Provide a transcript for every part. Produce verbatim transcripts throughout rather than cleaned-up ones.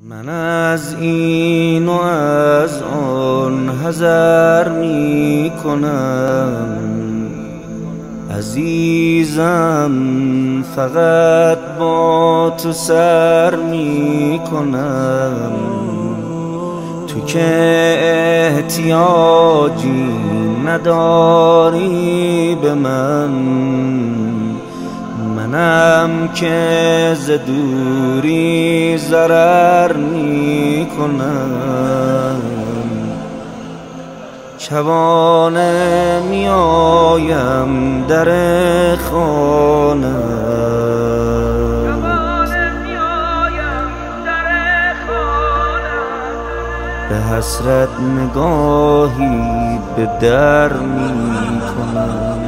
من از این و از آن حذر می کنم، عزیزم فقط با تو سر می کنم. تو که احتیاجی نداری به من، منم که ز دوری ضرر می کنم. شبانه می آیم در خانه، به حسرت نگاهی به در می کنم.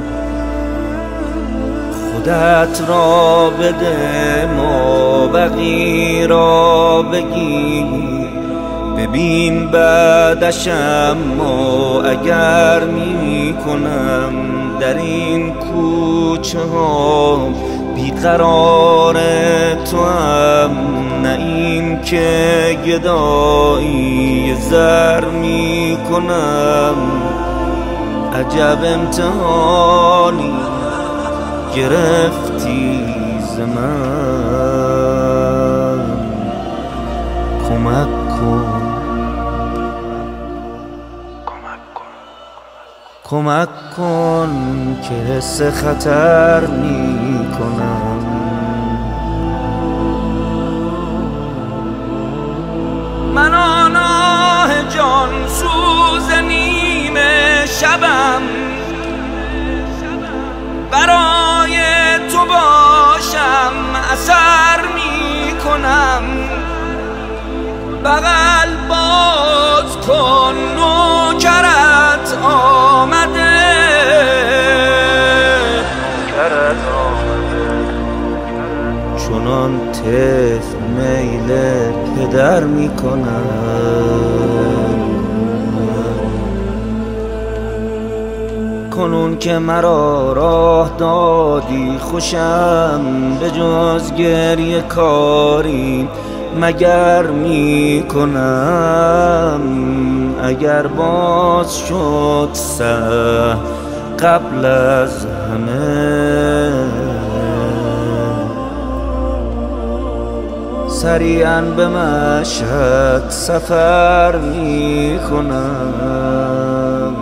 خودت را بده ما بقی را بگیر، ببین بعدش اما اگر می کنم در این کوچه ها بیقرار تو هم، نه این که گدایی زر می کنم. عجب امتحانی گرفتی ز من، کمک کن کمک کن که حس خطر می کنم. من آناه جان سوز نیمه شبم، برای تو باشم اثر می کنم. بغل باز کن نوکرت آمده، چنان طفل میل پدر می کنم. کنون که مرا راه دادی خوشم، به جز گریه کاری مگر می کنم. اگر باز شد سه قبل از همه، سریعا به مشهد سفر می کنم.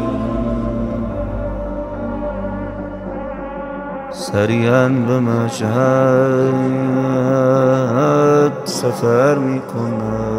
سریعا به مشهد سفر می کنم.